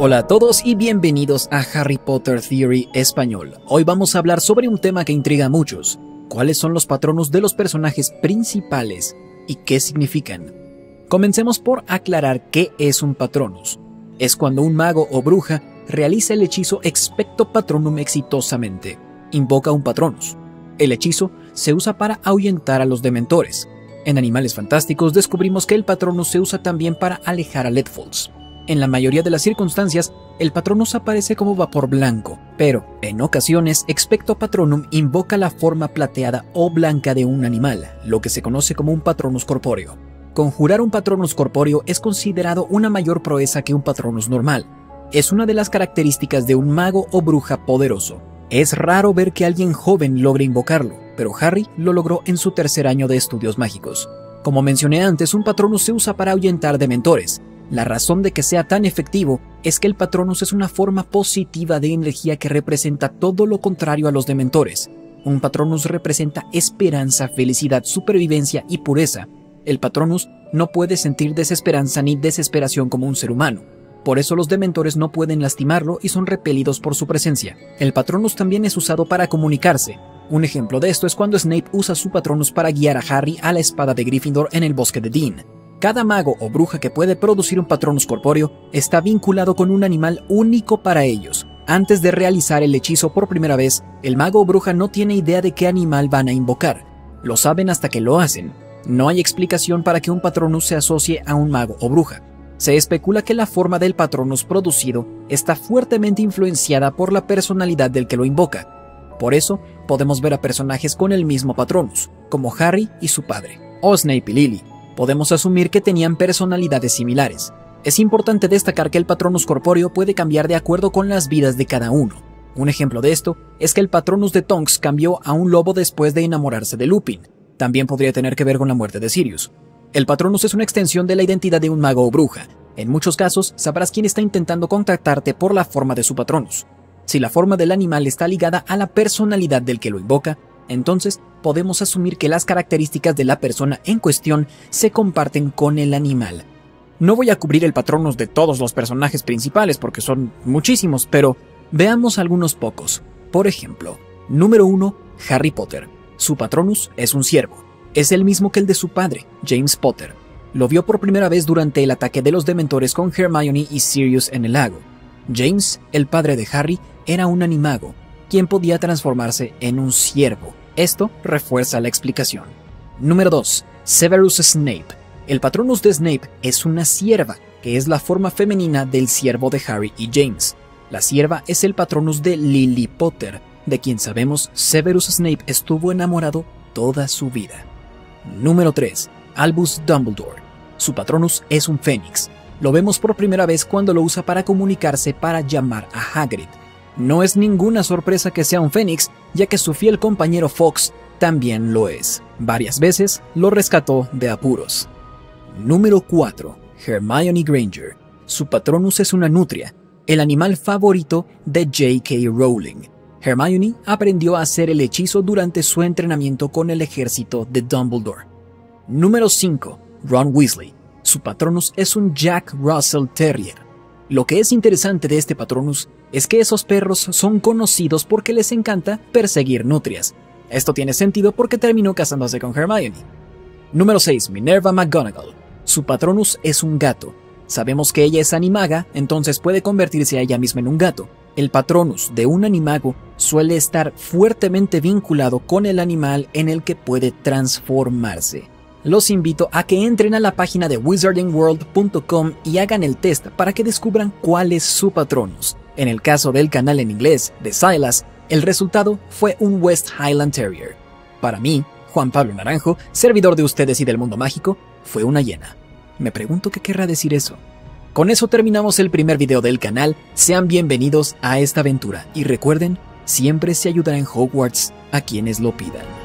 Hola a todos y bienvenidos a Harry Potter Theory Español. Hoy vamos a hablar sobre un tema que intriga a muchos. ¿Cuáles son los patronos de los personajes principales y qué significan? Comencemos por aclarar qué es un patronus. Es cuando un mago o bruja realiza el hechizo Expecto Patronum exitosamente. Invoca un patronus. El hechizo se usa para ahuyentar a los dementores. En Animales Fantásticos descubrimos que el patronus se usa también para alejar a Leadfolds. En la mayoría de las circunstancias, el patronus aparece como vapor blanco, pero, en ocasiones, Expecto Patronum invoca la forma plateada o blanca de un animal, lo que se conoce como un patronus corpóreo. Conjurar un patronus corpóreo es considerado una mayor proeza que un patronus normal. Es una de las características de un mago o bruja poderoso. Es raro ver que alguien joven logre invocarlo, pero Harry lo logró en su tercer año de estudios mágicos. Como mencioné antes, un patronus se usa para ahuyentar dementores. La razón de que sea tan efectivo es que el patronus es una forma positiva de energía que representa todo lo contrario a los dementores. Un patronus representa esperanza, felicidad, supervivencia y pureza. El patronus no puede sentir desesperanza ni desesperación como un ser humano. Por eso los dementores no pueden lastimarlo y son repelidos por su presencia. El patronus también es usado para comunicarse. Un ejemplo de esto es cuando Snape usa su patronus para guiar a Harry a la espada de Gryffindor en el bosque de Dean. Cada mago o bruja que puede producir un patronus corpóreo está vinculado con un animal único para ellos. Antes de realizar el hechizo por primera vez, el mago o bruja no tiene idea de qué animal van a invocar. Lo saben hasta que lo hacen. No hay explicación para que un patronus se asocie a un mago o bruja. Se especula que la forma del patronus producido está fuertemente influenciada por la personalidad del que lo invoca. Por eso, podemos ver a personajes con el mismo patronus, como Harry y su padre, o Snape y Lily. Podemos asumir que tenían personalidades similares. Es importante destacar que el patronus corpóreo puede cambiar de acuerdo con las vidas de cada uno. Un ejemplo de esto es que el patronus de Tonks cambió a un lobo después de enamorarse de Lupin. También podría tener que ver con la muerte de Sirius. El patronus es una extensión de la identidad de un mago o bruja. En muchos casos, sabrás quién está intentando contactarte por la forma de su patronus. Si la forma del animal está ligada a la personalidad del que lo invoca, entonces podemos asumir que las características de la persona en cuestión se comparten con el animal. No voy a cubrir el patronus de todos los personajes principales porque son muchísimos, pero veamos algunos pocos. Por ejemplo, número 1, Harry Potter. Su patronus es un ciervo. Es el mismo que el de su padre, James Potter. Lo vio por primera vez durante el ataque de los dementores con Hermione y Sirius en el lago. James, el padre de Harry, era un animago, quien podía transformarse en un ciervo. Esto refuerza la explicación. Número 2. Severus Snape. El patronus de Snape es una cierva, que es la forma femenina del ciervo de Harry y James. La cierva es el patronus de Lily Potter, de quien sabemos Severus Snape estuvo enamorado toda su vida. Número 3. Albus Dumbledore. Su patronus es un fénix. Lo vemos por primera vez cuando lo usa para comunicarse para llamar a Hagrid. No es ninguna sorpresa que sea un fénix, ya que su fiel compañero Fox también lo es. Varias veces lo rescató de apuros. Número 4. Hermione Granger. Su patronus es una nutria, el animal favorito de J.K. Rowling. Hermione aprendió a hacer el hechizo durante su entrenamiento con el ejército de Dumbledore. Número 5. Ron Weasley. Su patronus es un Jack Russell Terrier. Lo que es interesante de este patronus es que esos perros son conocidos porque les encanta perseguir nutrias. Esto tiene sentido porque terminó casándose con Hermione. Número 6. Minerva McGonagall. Su patronus es un gato. Sabemos que ella es animaga, entonces puede convertirse a ella misma en un gato. El patronus de un animago suele estar fuertemente vinculado con el animal en el que puede transformarse. Los invito a que entren a la página de wizardingworld.com y hagan el test para que descubran cuál es su patronus. En el caso del canal en inglés de Silas, el resultado fue un West Highland Terrier. Para mí, Juan Pablo Naranjo, servidor de ustedes y del mundo mágico, fue una hiena. Me pregunto qué querrá decir eso. Con eso terminamos el primer video del canal. Sean bienvenidos a esta aventura y recuerden, siempre se ayudará en Hogwarts a quienes lo pidan.